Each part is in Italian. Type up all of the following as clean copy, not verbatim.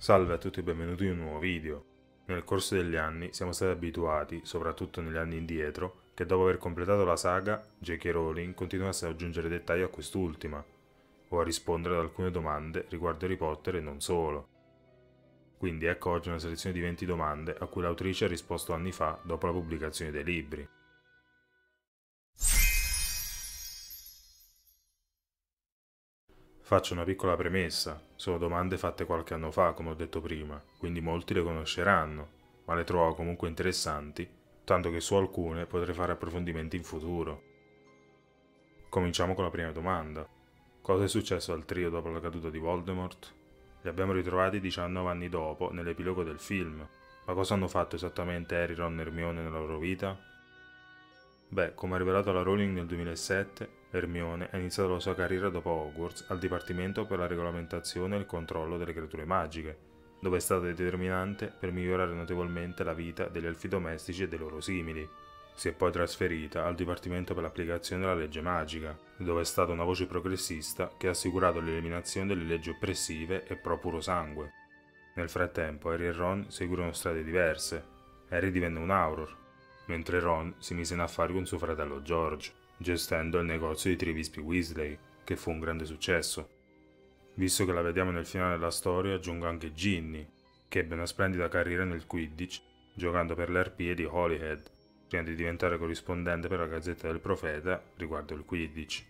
Salve a tutti e benvenuti in un nuovo video. Nel corso degli anni siamo stati abituati, soprattutto negli anni indietro, che dopo aver completato la saga, J.K. Rowling continuasse ad aggiungere dettagli a quest'ultima, o a rispondere ad alcune domande riguardo Harry Potter e non solo. Quindi ecco oggi una selezione di 20 domande a cui l'autrice ha risposto anni fa dopo la pubblicazione dei libri. Faccio una piccola premessa, sono domande fatte qualche anno fa, come ho detto prima, quindi molti le conosceranno, ma le trovo comunque interessanti, tanto che su alcune potrei fare approfondimenti in futuro. Cominciamo con la prima domanda. Cosa è successo al trio dopo la caduta di Voldemort? Li abbiamo ritrovati 19 anni dopo, nell'epilogo del film, ma cosa hanno fatto esattamente Harry, Ron e Hermione nella loro vita? Beh, come ha rivelato la Rowling nel 2007, Hermione ha iniziato la sua carriera dopo Hogwarts al Dipartimento per la Regolamentazione e il Controllo delle Creature Magiche, dove è stata determinante per migliorare notevolmente la vita degli elfi domestici e dei loro simili. Si è poi trasferita al Dipartimento per l'Applicazione della Legge Magica, dove è stata una voce progressista che ha assicurato l'eliminazione delle leggi oppressive e pro puro sangue. Nel frattempo Harry e Ron seguirono strade diverse. Harry divenne un Auror, mentre Ron si mise in affari con suo fratello George, gestendo il negozio di Trivispi Weasley, che fu un grande successo. Visto che la vediamo nel finale della storia, aggiungo anche Ginny, che ebbe una splendida carriera nel Quidditch, giocando per le Arpie di Holyhead, prima di diventare corrispondente per la Gazzetta del Profeta riguardo il Quidditch.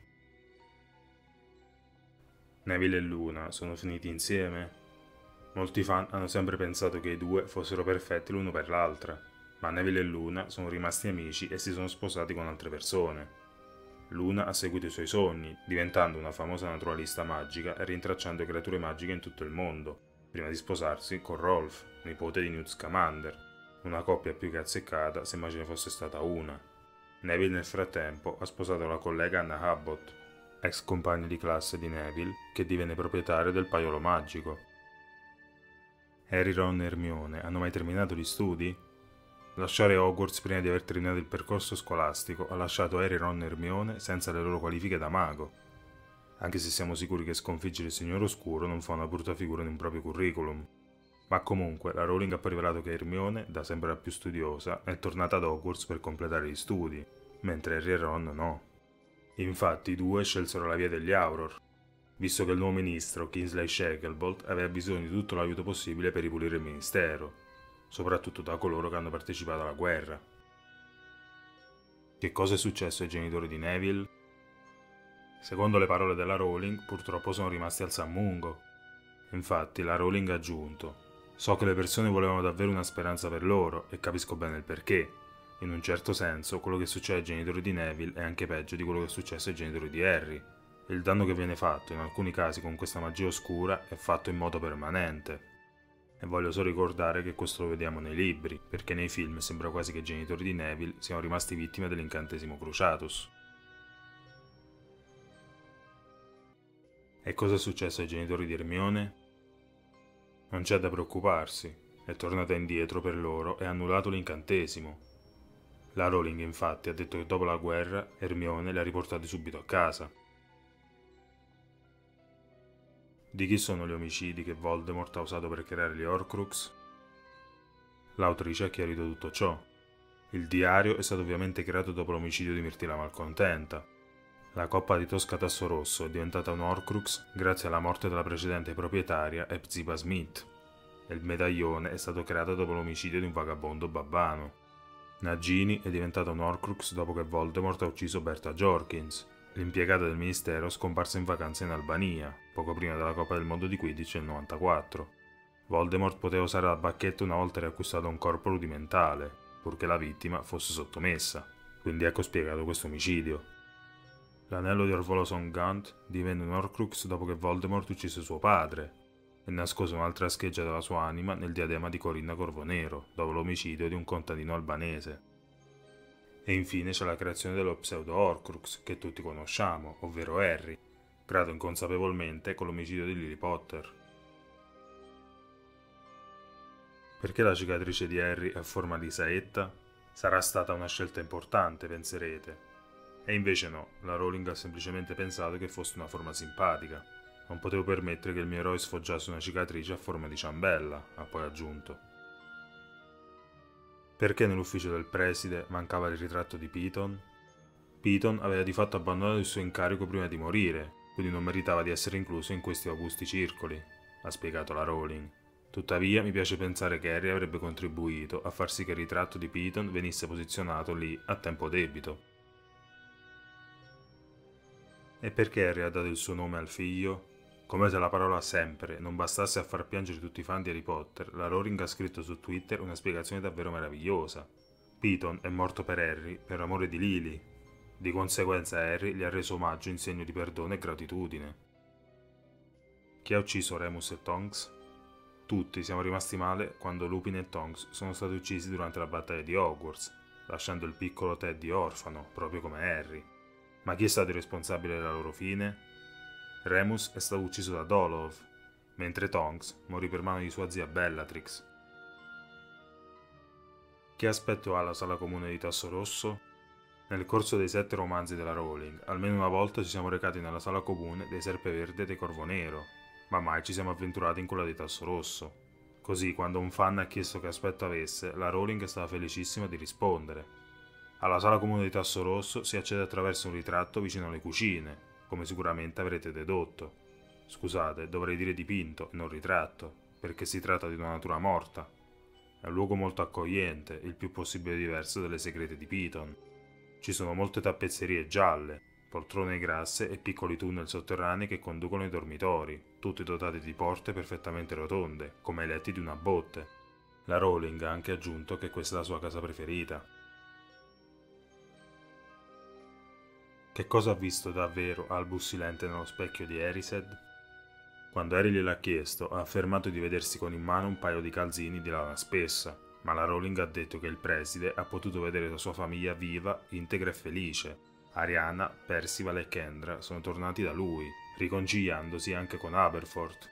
Neville e Luna sono finiti insieme? Molti fan hanno sempre pensato che i due fossero perfetti l'uno per l'altra, ma Neville e Luna sono rimasti amici e si sono sposati con altre persone. Luna ha seguito i suoi sogni, diventando una famosa naturalista magica e rintracciando creature magiche in tutto il mondo, prima di sposarsi con Rolf, nipote di Newt Scamander, una coppia più che azzeccata se mai ce ne fosse stata una. Neville nel frattempo ha sposato la collega Anna Abbott, ex compagna di classe di Neville, che divenne proprietaria del paiolo magico. Harry, Ron e Hermione hanno mai terminato gli studi? Lasciare Hogwarts prima di aver terminato il percorso scolastico ha lasciato Harry, Ron e Hermione senza le loro qualifiche da mago, anche se siamo sicuri che sconfiggere il Signore Oscuro non fa una brutta figura in un proprio curriculum. Ma comunque, la Rowling ha poi rivelato che Hermione, da sempre la più studiosa, è tornata ad Hogwarts per completare gli studi, mentre Harry e Ron no. Infatti i due scelsero la via degli Auror, visto che il nuovo ministro, Kingsley Shacklebolt, aveva bisogno di tutto l'aiuto possibile per ripulire il ministero, soprattutto da coloro che hanno partecipato alla guerra. Che cosa è successo ai genitori di Neville? Secondo le parole della Rowling, purtroppo sono rimasti al sammungo. Infatti, la Rowling ha aggiunto: so che le persone volevano davvero una speranza per loro e capisco bene il perché. In un certo senso, quello che succede ai genitori di Neville è anche peggio di quello che è successo ai genitori di Harry. Il danno che viene fatto, in alcuni casi con questa magia oscura, è fatto in modo permanente. E voglio solo ricordare che questo lo vediamo nei libri, perché nei film sembra quasi che i genitori di Neville siano rimasti vittime dell'incantesimo Cruciatus. E cosa è successo ai genitori di Hermione? Non c'è da preoccuparsi, è tornata indietro per loro e ha annullato l'incantesimo. La Rowling infatti ha detto che dopo la guerra Hermione li ha riportati subito a casa. Di chi sono gli omicidi che Voldemort ha usato per creare gli Horcrux? L'autrice ha chiarito tutto ciò. Il diario è stato ovviamente creato dopo l'omicidio di Mirtilla Malcontenta. La coppa di Tosca Tasso Rosso è diventata un Horcrux grazie alla morte della precedente proprietaria Hepzibah Smith, e il medaglione è stato creato dopo l'omicidio di un vagabondo babbano. Nagini è diventata un Horcrux dopo che Voldemort ha ucciso Berta Jorkins, l'impiegata del ministero scomparsa in vacanza in Albania, poco prima della Coppa del Mondo di Quidditch nel 94. Voldemort poteva usare la bacchetta una volta riacquistato un corpo rudimentale, purché la vittima fosse sottomessa, quindi ecco spiegato questo omicidio. L'anello di Orvolo Gaunt divenne un Horcrux dopo che Voldemort uccise suo padre e nascose un'altra scheggia della sua anima nel diadema di Corinna Corvonero, dopo l'omicidio di un contadino albanese. E infine c'è la creazione dello pseudo Horcrux, che tutti conosciamo, ovvero Harry, creato inconsapevolmente con l'omicidio di Lily Potter. Perché la cicatrice di Harry è a forma di saetta? Sarà stata una scelta importante, penserete. E invece no, la Rowling ha semplicemente pensato che fosse una forma simpatica. Non potevo permettere che il mio eroe sfoggiasse una cicatrice a forma di ciambella, ha poi aggiunto. Perché nell'ufficio del preside mancava il ritratto di Piton? Piton aveva di fatto abbandonato il suo incarico prima di morire, quindi non meritava di essere incluso in questi augusti circoli, ha spiegato la Rowling. Tuttavia mi piace pensare che Harry avrebbe contribuito a far sì che il ritratto di Piton venisse posizionato lì a tempo debito. E perché Harry ha dato il suo nome al figlio? Come se la parola sempre non bastasse a far piangere tutti i fan di Harry Potter, la Rowling ha scritto su Twitter una spiegazione davvero meravigliosa. Piton è morto per Harry per amore di Lily. Di conseguenza Harry gli ha reso omaggio in segno di perdono e gratitudine. Chi ha ucciso Remus e Tonks? Tutti siamo rimasti male quando Lupin e Tonks sono stati uccisi durante la battaglia di Hogwarts, lasciando il piccolo Teddy orfano, proprio come Harry. Ma chi è stato il responsabile della loro fine? Remus è stato ucciso da Dolov, mentre Tonks morì per mano di sua zia Bellatrix. Che aspetto ha la sala comune di Tasso Rosso? Nel corso dei 7 romanzi della Rowling, almeno una volta ci siamo recati nella sala comune dei Serpeverde e dei Corvo Nero, ma mai ci siamo avventurati in quella di Tasso Rosso. Così, quando un fan ha chiesto che aspetto avesse, la Rowling è stata felicissima di rispondere. Alla sala comune di Tasso Rosso si accede attraverso un ritratto vicino alle cucine, come sicuramente avrete dedotto. Scusate, dovrei dire dipinto e non ritratto, perché si tratta di una natura morta. È un luogo molto accogliente, il più possibile diverso dalle segrete di Piton. Ci sono molte tappezzerie gialle, poltrone grasse e piccoli tunnel sotterranei che conducono ai dormitori, tutti dotati di porte perfettamente rotonde, come i letti di una botte. La Rowling ha anche aggiunto che questa è la sua casa preferita. Che cosa ha visto davvero Albus Silente nello specchio di Erised? Quando Harry gliel'ha chiesto, ha affermato di vedersi con in mano un paio di calzini di lana spessa, ma la Rowling ha detto che il preside ha potuto vedere la sua famiglia viva, integra e felice. Ariana, Percival e Kendra sono tornati da lui, riconciliandosi anche con Aberforth.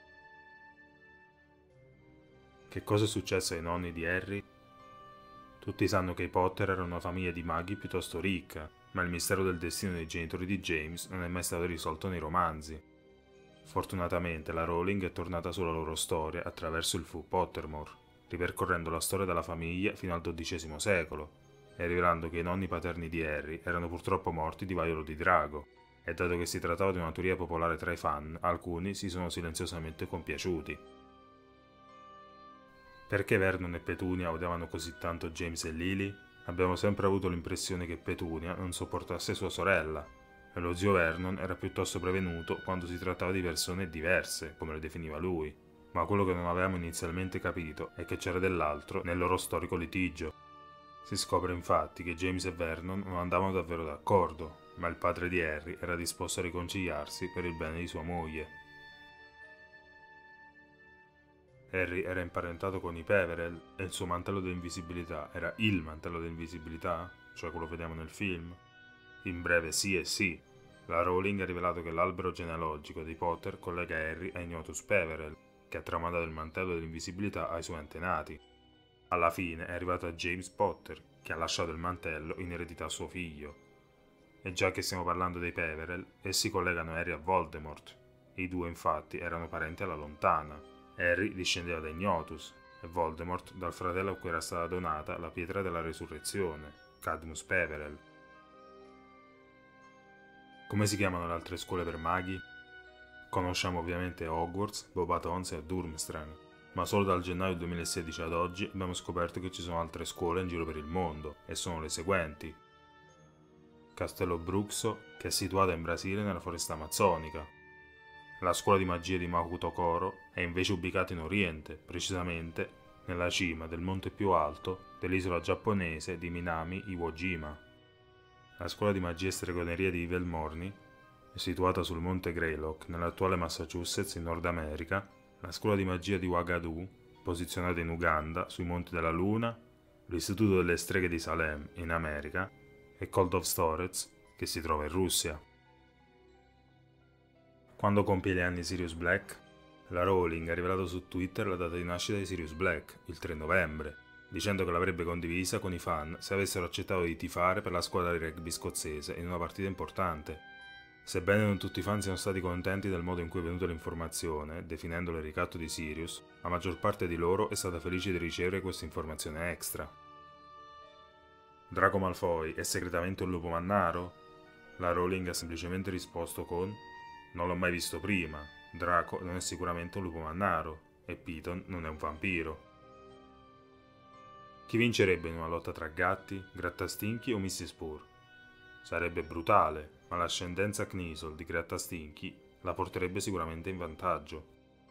Che cosa è successo ai nonni di Harry? Tutti sanno che i Potter erano una famiglia di maghi piuttosto ricca, ma il mistero del destino dei genitori di James non è mai stato risolto nei romanzi. Fortunatamente la Rowling è tornata sulla loro storia attraverso il Fu Pottermore, ripercorrendo la storia della famiglia fino al XII secolo, e rivelando che i nonni paterni di Harry erano purtroppo morti di vaiolo di drago, e dato che si trattava di una teoria popolare tra i fan, alcuni si sono silenziosamente compiaciuti. Perché Vernon e Petunia odiavano così tanto James e Lily? Abbiamo sempre avuto l'impressione che Petunia non sopportasse sua sorella, e lo zio Vernon era piuttosto prevenuto quando si trattava di persone diverse, come le definiva lui. Ma quello che non avevamo inizialmente capito è che c'era dell'altro nel loro storico litigio. Si scopre infatti che James e Vernon non andavano davvero d'accordo, ma il padre di Harry era disposto a riconciliarsi per il bene di sua moglie. Harry era imparentato con i Peverell e il suo mantello dell'invisibilità era il mantello dell'invisibilità, cioè quello che vediamo nel film. In breve sì e sì. La Rowling ha rivelato che l'albero genealogico dei Potter collega Harry a Ignotus Peverell, che ha tramandato il mantello dell'invisibilità ai suoi antenati. Alla fine è arrivato a James Potter, che ha lasciato il mantello in eredità a suo figlio. E già che stiamo parlando dei Peverell, essi collegano Harry a Voldemort. I due infatti erano parenti alla lontana. Harry discendeva da Ignotus e Voldemort dal fratello a cui era stata donata la pietra della resurrezione, Cadmus Peverell. Come si chiamano le altre scuole per maghi? Conosciamo ovviamente Hogwarts, Beauxbatons e Durmstrang, ma solo dal gennaio 2016 ad oggi abbiamo scoperto che ci sono altre scuole in giro per il mondo, e sono le seguenti. Castello Bruxo, che è situata in Brasile nella foresta amazzonica. La scuola di magia di Makuto Koro è invece ubicata in Oriente, precisamente nella cima del monte più alto dell'isola giapponese di Minami Iwo Jima. La scuola di magia e stregoneria di Ivelmorny è situata sul monte Greylock, nell'attuale Massachusetts in Nord America. La scuola di magia di Wagadu, posizionata in Uganda, sui monti della Luna. L'istituto delle streghe di Salem, in America, e Cold of Storets, che si trova in Russia. Quando compie gli anni Sirius Black? La Rowling ha rivelato su Twitter la data di nascita di Sirius Black, il 3 novembre, dicendo che l'avrebbe condivisa con i fan se avessero accettato di tifare per la squadra di rugby scozzese in una partita importante. Sebbene non tutti i fan siano stati contenti del modo in cui è venuta l'informazione, definendolo il ricatto di Sirius, la maggior parte di loro è stata felice di ricevere questa informazione extra. Draco Malfoy è segretamente un lupo mannaro? La Rowling ha semplicemente risposto con: non l'ho mai visto prima, Draco non è sicuramente un lupo mannaro e Piton non è un vampiro. Chi vincerebbe in una lotta tra gatti, Grattastinchi o Mrs. Purr? Sarebbe brutale, ma l'ascendenza Kneasel di Grattastinchi la porterebbe sicuramente in vantaggio.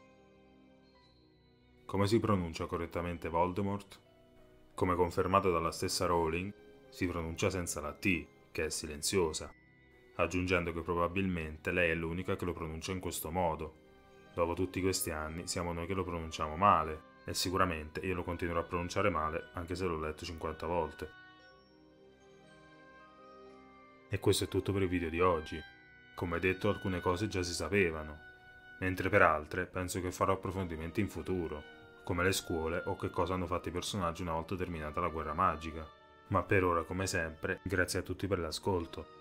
Come si pronuncia correttamente Voldemort? Come confermato dalla stessa Rowling, si pronuncia senza la T, che è silenziosa, aggiungendo che probabilmente lei è l'unica che lo pronuncia in questo modo. Dopo tutti questi anni siamo noi che lo pronunciamo male, e sicuramente io lo continuerò a pronunciare male anche se l'ho letto 50 volte. E questo è tutto per il video di oggi. Come detto, alcune cose già si sapevano, mentre per altre penso che farò approfondimenti in futuro, come le scuole o che cosa hanno fatto i personaggi una volta terminata la guerra magica. Ma per ora, come sempre, grazie a tutti per l'ascolto.